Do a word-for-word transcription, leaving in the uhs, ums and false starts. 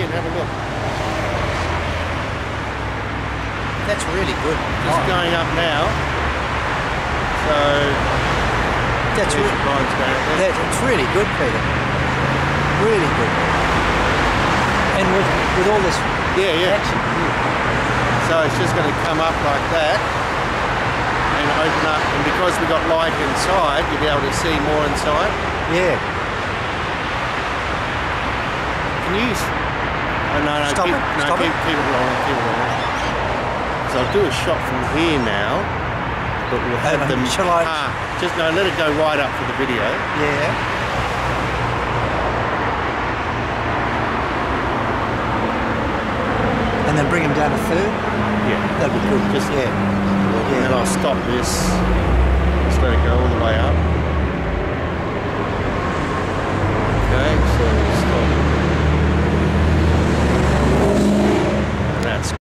in, have a look. That's really good. Just oh. going up now. So that's really, that, it's really good, Peter. Really good. And with with all this yeah, yeah. action. So it's just going to come up like that and open up, and because we've got light inside, you'll be able to see more inside. Yeah. Can you? Oh, no, no. Stop keep, it. No, Stop keep, it. keep it rolling. Keep it rolling. So I'll do a shot from here now, but we'll have uh, them. Shall I? Ah, just no. Let it go right up for the video. Yeah. And then bring them down a third? Yeah. That'd be good. Just, yeah. And then I'll stop this. Just let it go all